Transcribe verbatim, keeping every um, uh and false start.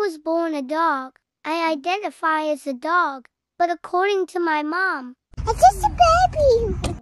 was born a dog. I identify as a dog, but according to my mom, I'm just a baby.